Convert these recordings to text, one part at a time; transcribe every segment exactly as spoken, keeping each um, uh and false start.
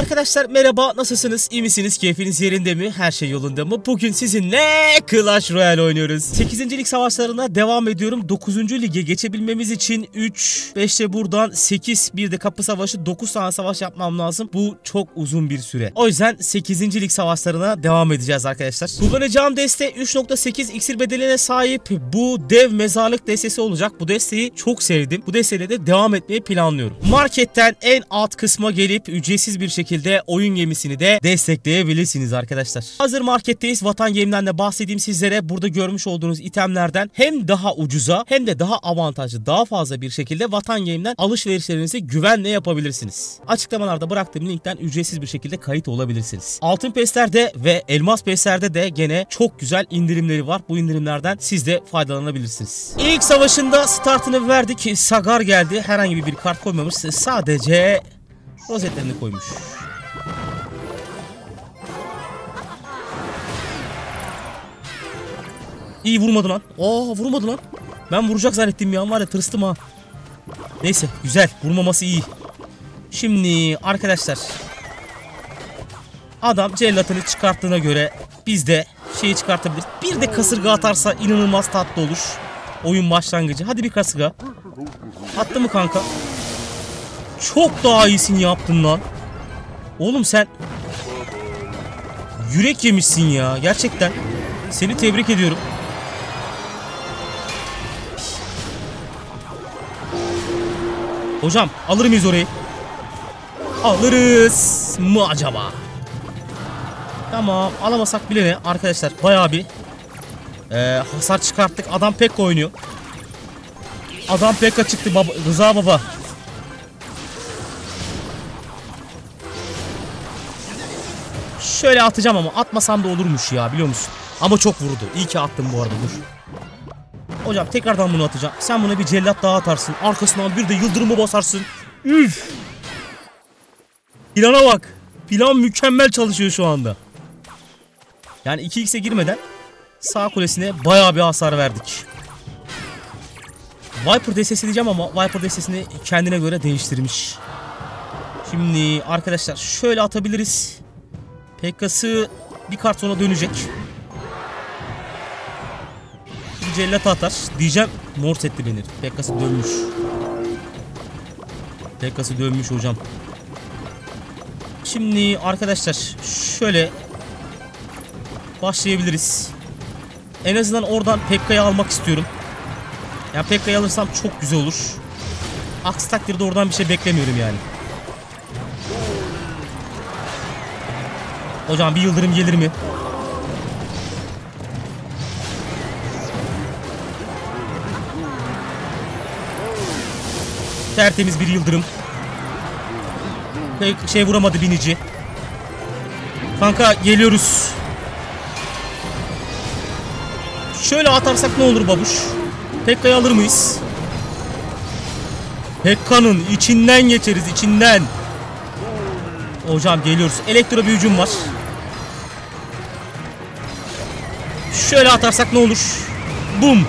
Arkadaşlar merhaba, nasılsınız? İyi misiniz? Keyfiniz yerinde mi? Her şey yolunda mı? Bugün sizinle Clash Royale oynuyoruz. sekizinci lig savaşlarına devam ediyorum. dokuzuncu lige geçebilmemiz için üç, beşte buradan sekiz, bir de kapı savaşı, dokuz tane savaş yapmam lazım. Bu çok uzun bir süre. O yüzden sekizinci lig savaşlarına devam edeceğiz arkadaşlar. Kullanacağım deste üç nokta sekiz iksir bedeline sahip bu dev mezarlık destesi olacak. Bu desteği çok sevdim. Bu desteyle de devam etmeyi planlıyorum. Marketten en alt kısma gelip ücretsiz bir şekilde oyun gemisini de destekleyebilirsiniz arkadaşlar. Hazır marketteyiz. Vatan Game'den de bahsedeyim sizlere. Burada görmüş olduğunuz itemlerden hem daha ucuza hem de daha avantajlı, daha fazla bir şekilde Vatan Game'den alışverişlerinizi güvenle yapabilirsiniz. Açıklamalarda bıraktığım linkten ücretsiz bir şekilde kayıt olabilirsiniz. Altın peslerde ve elmas peslerde de gene çok güzel indirimleri var. Bu indirimlerden siz de faydalanabilirsiniz. İlk savaşında startını verdik. Sagar geldi. Herhangi bir kart koymamış. Sadece rozetlerini koymuş. İyi, vurmadı lan. Aa, vurmadı lan. Ben vuracak zannettim ya, var ya, tırstım ha. Neyse, güzel, vurmaması iyi. Şimdi arkadaşlar, adam cellatını çıkarttığına göre biz de şeyi çıkartabiliriz. Bir de kasırga atarsa inanılmaz tatlı olur. Oyun başlangıcı. Hadi bir kasırga. Attı mı kanka? Çok daha iyisini yaptın lan. Oğlum sen yürek yemişsin ya. Gerçekten seni tebrik ediyorum. Hocam alır mıyız orayı? Alırız mı acaba? Tamam, alamasak bile ne arkadaşlar, bayağı bir ee, hasar çıkarttık. Adam Pekka oynuyor. Adam Pekka çıktı baba, Rıza baba. Şöyle atacağım ama atmasam da olurmuş ya, biliyor musun? Ama çok vurdu. İyi ki attım bu arada, dur. Hocam tekrardan bunu atacağım. Sen buna bir cellat daha atarsın. Arkasından bir de yıldırımı basarsın. Üf. Plana bak. Plan mükemmel çalışıyor şu anda. Yani iki x'e girmeden sağ kulesine bayağı bir hasar verdik. Viper destesi diyeceğim ama Viper destesini kendine göre değiştirmiş. Şimdi arkadaşlar şöyle atabiliriz. Pekka'sı bir kart sonra dönecek. Bir cellat atar. Diyeceğim, mor setli beni. Pekka'sı dönmüş. Pekka'sı dönmüş hocam. Şimdi arkadaşlar şöyle başlayabiliriz. En azından oradan Pekka'yı almak istiyorum. Yani Pekka'yı alırsam çok güzel olur. Aksi takdirde oradan bir şey beklemiyorum yani. Hocam bir yıldırım gelir mi? Tertemiz bir yıldırım. Pek şey vuramadı binici. Kanka geliyoruz. Şöyle atarsak ne olur babuş? Pekka'yı alır mıyız? Pekka'nın içinden geçeriz, içinden. Hocam geliyoruz. Elektro bir hücum var. Şöyle atarsak ne olur? Bum.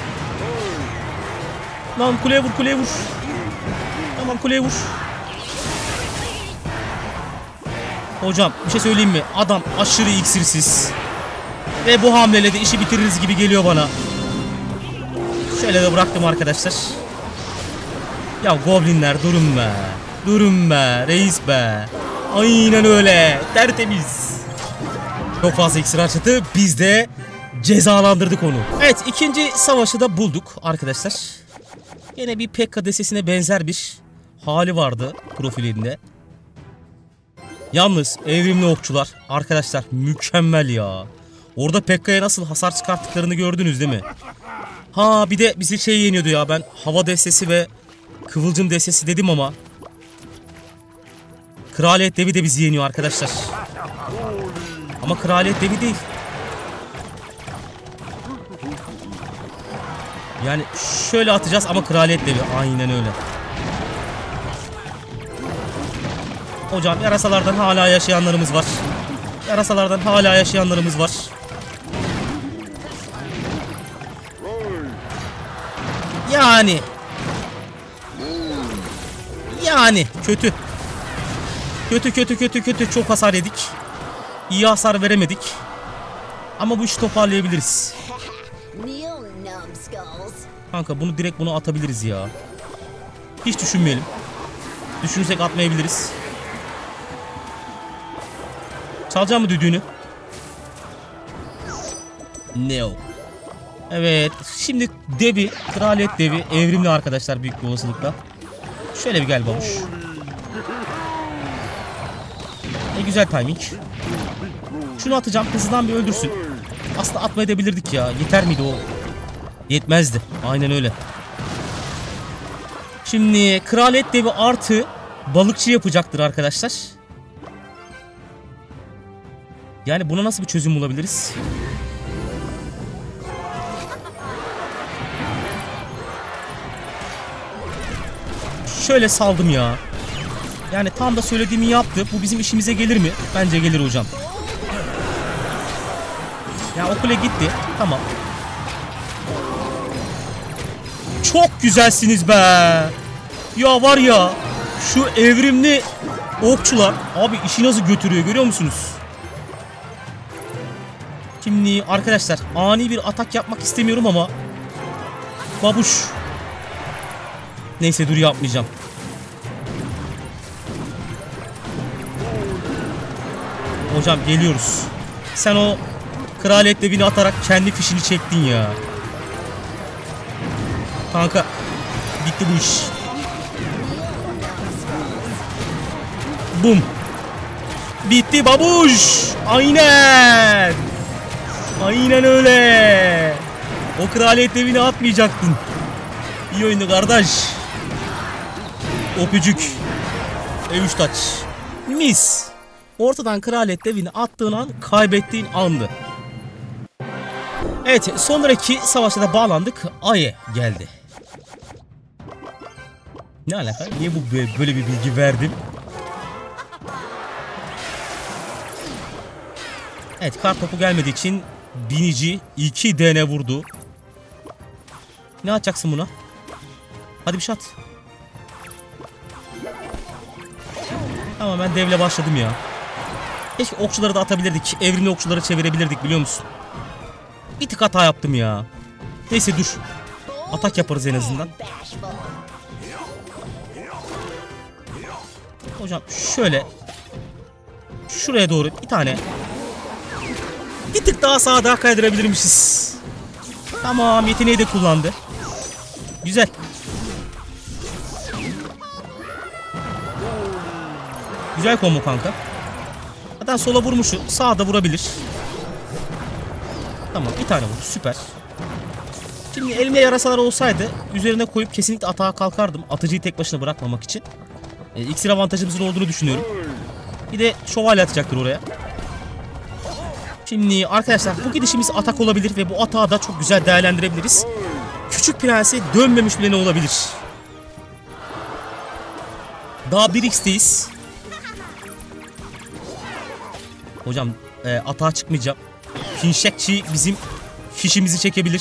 Lan kuleye vur, kuleye vur. Tamam, kuleye vur. Hocam bir şey söyleyeyim mi? Adam aşırı iksirsiz. Ve bu hamleyle de işi bitiririz gibi geliyor bana. Şöyle de bıraktım arkadaşlar. Ya goblinler durun be. Durun be reis be. Aynen öyle. Tertemiz. Çok fazla iksir harcadı. Biz de cezalandırdık onu. Evet, ikinci savaşı da bulduk arkadaşlar. Yine bir Pekka destesine benzer bir hali vardı profilinde. Yalnız evrimli okçular arkadaşlar mükemmel ya. Orada Pekka'ya nasıl hasar çıkarttıklarını gördünüz değil mi? Ha bir de bizi şey yeniyordu ya, ben hava destesi ve kıvılcım destesi dedim ama Kraliyet devi de bizi yeniyor arkadaşlar. Ama kraliyet devi değil. Yani şöyle atacağız ama kraliyet devi. Aynen öyle. Hocam yarasalardan hala yaşayanlarımız var. Yarasalardan hala yaşayanlarımız var. Yani. Yani kötü. Kötü kötü kötü kötü. Çok hasar yedik. İyi hasar veremedik. Ama bu işi toparlayabiliriz. Kanka bunu direkt bunu atabiliriz ya. Hiç düşünmeyelim. Düşünürsek atmayabiliriz. Çalacağım mı düdüğünü? No. Evet. Şimdi devi, kraliyet devi evrimli arkadaşlar büyük bir olasılıkla. Şöyle bir gel babuş. Ne güzel timing. Şunu atacağım. Hızlıdan bir öldürsün. Aslında atmayabilirdik ya. Yeter miydi o? Yetmezdi. Aynen öyle. Şimdi kraliyet devi artı balıkçı yapacaktır arkadaşlar. Yani buna nasıl bir çözüm bulabiliriz? Şöyle saldım ya. Yani tam da söylediğimi yaptı. Bu bizim işimize gelir mi? Bence gelir hocam. Ya o kule gitti. Tamam. Çok güzelsiniz be. Ya var ya. Şu evrimli okçular. Abi işi nasıl götürüyor görüyor musunuz? Şimdi arkadaşlar ani bir atak yapmak istemiyorum ama. Babuş. Neyse dur yapmayacağım. Hocam geliyoruz. Sen o kraliyet devini atarak kendi fişini çektin ya. Kanka bitti bu iş. Bum. Bitti babuş. Aynen. Aynen öyle. O kraliyet devini atmayacaktın. İyi oyundu kardeş. Öpücük. E üç taç. Mis. Ortadan kraliyet devini attığın an kaybettiğin andı. Evet, sonraki savaşta da bağlandık. Ay'e geldi. Ne alaka? Niye bu böyle bir bilgi verdim? Evet, kar topu gelmediği için binici iki D N vurdu. Ne atacaksın buna? Hadi bir şat. Tamam ben devle başladım ya. Keşke okçuları da atabilirdik. Evrimli okçuları çevirebilirdik biliyor musun? Bir tık hata yaptım ya. Neyse dur. Atak yaparız en azından. Hocam şöyle. Şuraya doğru bir tane. Bir tık daha sağa daha kaydırabilirmişiz. Tamam yeteneği de kullandı. Güzel. Güzel combo kanka. Zaten sola vurmuşu sağa da vurabilir. Tamam bir tane vurdu süper. Şimdi elimde yarasalar olsaydı üzerine koyup kesinlikle atağa kalkardım. Atıcıyı tek başına bırakmamak için. E, iksir avantajımızın olduğunu düşünüyorum. Bir de şövalye atacaktır oraya. Şimdi arkadaşlar bu gidişimiz atak olabilir ve bu atağı da çok güzel değerlendirebiliriz. Küçük prensi dönmemiş bile ne olabilir? Daha bir x'teyiz. Hocam e, atağa çıkmayacağım. Finşekçi bizim fişimizi çekebilir.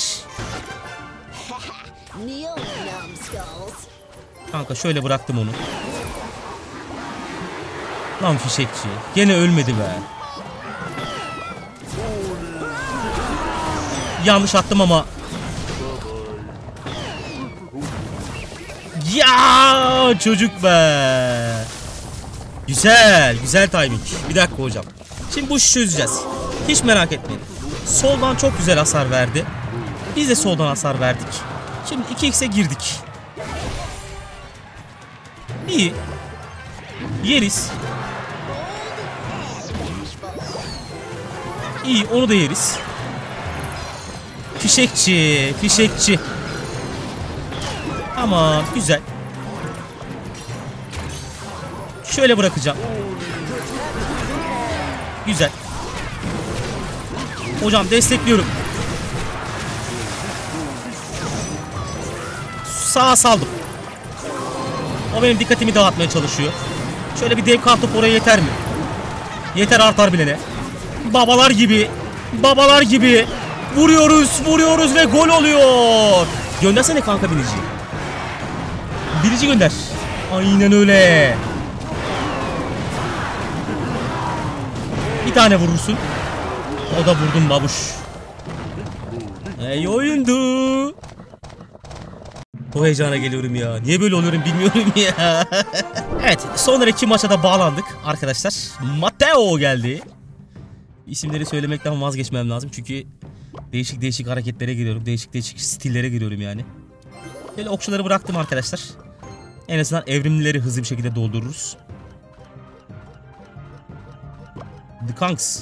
Kanka şöyle bıraktım onu. Lan fişekçi. Gene ölmedi be. Yanlış attım ama. Ya çocuk be. Güzel. Güzel timing. Bir dakika hocam. Şimdi bu işi çözeceğiz. Hiç merak etmeyin. Soldan çok güzel hasar verdi. Biz de soldan hasar verdik. Şimdi iki x'e girdik. İyi. Yeriz. İyi onu da yeriz. Fişekçi. Fişekçi. Tamam güzel. Şöyle bırakacağım. Güzel. Hocam destekliyorum. Sağa saldım. O benim dikkatimi dağıtmaya çalışıyor. Şöyle bir dev kartopu oraya yeter mi? Yeter artar bile ne? Babalar gibi. Babalar gibi. Vuruyoruz vuruyoruz ve gol oluyor. Göndersene kanka binici. Binici gönder. Aynen öyle. Bir tane vurursun. O da vurdum babuş. Ey oyundu. Bu heyecana geliyorum ya. Niye böyle oluyorum bilmiyorum ya. Evet, sonraki maça da bağlandık arkadaşlar. Mateo geldi. İsimleri söylemekten vazgeçmem lazım çünkü değişik değişik hareketlere giriyorum. Değişik değişik stillere giriyorum yani. Böyle okçuları bıraktım arkadaşlar. En azından evrimlileri hızlı bir şekilde doldururuz. The Kanks.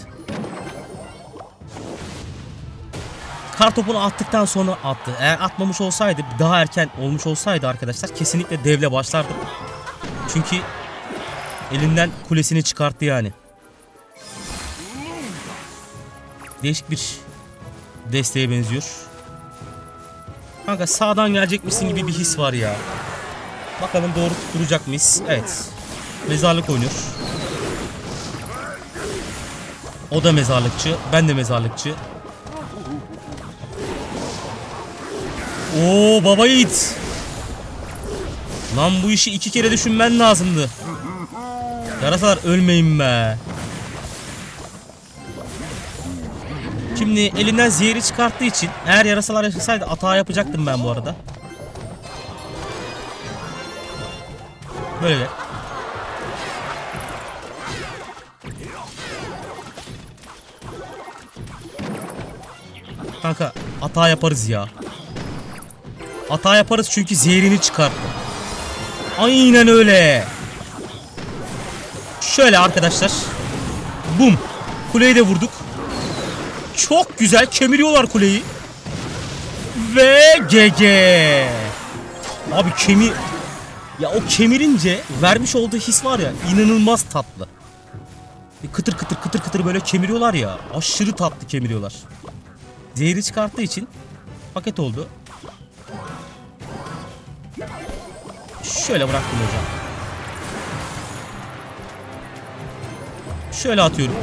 Kar topunu attıktan sonra attı. Eğer atmamış olsaydı, daha erken olmuş olsaydı arkadaşlar kesinlikle devle başlardım. Çünkü elinden kulesini çıkarttı yani. Değişik bir desteğe benziyor. Kanka sağdan gelecekmişsin gibi bir his var ya. Bakalım doğru tutturacak mıyız? Evet. Mezarlık oynuyor. O da mezarlıkçı. Ben de mezarlıkçı. Oo baba yiğit. Lan bu işi iki kere düşünmen lazımdı. Yarasalar ölmeyin be. Şimdi elinden zehri çıkarttığı için eğer yarasalar yaşasaydı hata yapacaktım ben bu arada. Böyle. Kanka hata yaparız ya. Hata yaparız çünkü zehrini çıkarttı. Aynen öyle. Şöyle arkadaşlar. Bum. Kuleyi de vurduk. Çok güzel kemiriyorlar kuleyi. Ve G G. Abi kemir... Ya o kemirince vermiş olduğu his var ya, inanılmaz tatlı. Kıtır kıtır kıtır kıtır böyle kemiriyorlar ya. Aşırı tatlı kemiriyorlar. Zehri çıkarttığı için paket oldu. Şöyle bıraktım hocam. Şöyle atıyorum.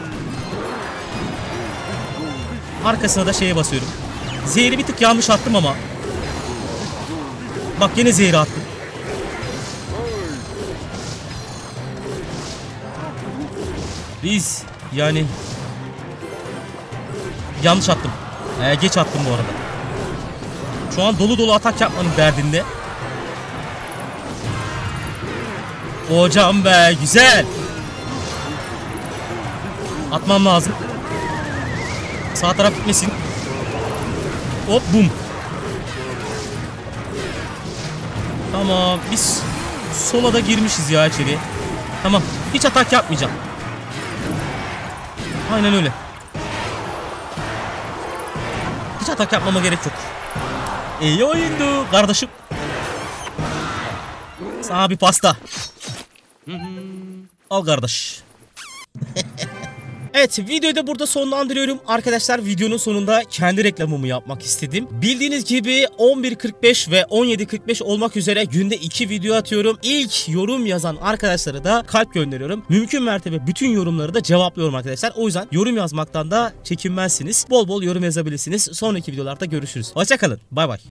Arkasına da şeye basıyorum. Zehri bir tık yanlış attım ama. Bak yine zehri attım. Biz yani yanlış attım. Ee, geç attım bu arada. Şu an dolu dolu atak yapmanın derdinde. Hocam be güzel. Atmam lazım. Sağ taraf gitmesin. Hop bum. Tamam biz sola da girmişiz ya içeri. Tamam hiç atak yapmayacağım. Aynen öyle. Hiç atak yapmama gerek yok. İyi oyundu kardeşim. Sana bir pasta. Al kardeş. Evet, videoyu da burada sonlandırıyorum. Arkadaşlar videonun sonunda kendi reklamımı yapmak istedim. Bildiğiniz gibi on bir kırk beş ve on yedi kırk beş olmak üzere günde iki video atıyorum. İlk yorum yazan arkadaşlara da kalp gönderiyorum. Mümkün mertebe bütün yorumları da cevaplıyorum arkadaşlar. O yüzden yorum yazmaktan da çekinmezsiniz. Bol bol yorum yazabilirsiniz. Sonraki videolarda görüşürüz. Hoşça kalın. Bay bay.